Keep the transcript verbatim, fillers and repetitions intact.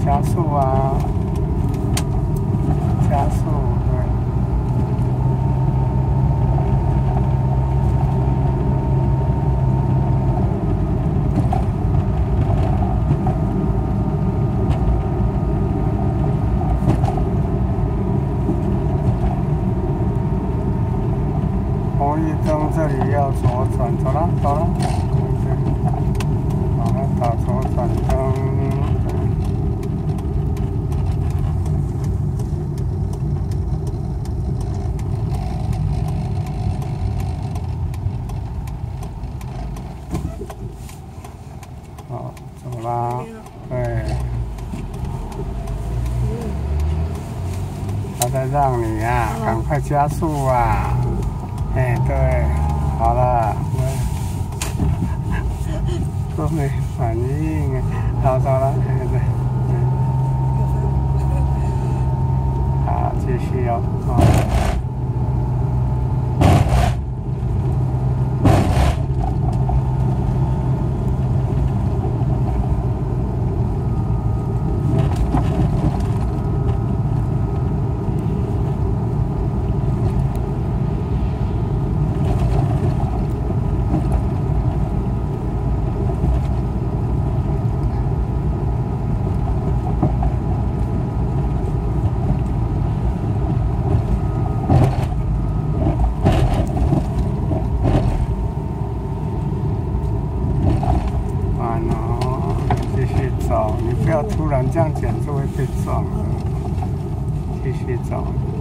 加速啊，加速，对。红绿灯这里要左转，走了，走了。好了，打左转灯。好，走啦。对。他在让你啊，赶快加速啊！哎，对，好了，都没反应，好，走了，哎，对，好，继续哦，好。走，你不要突然这样减速会被撞的。继续走。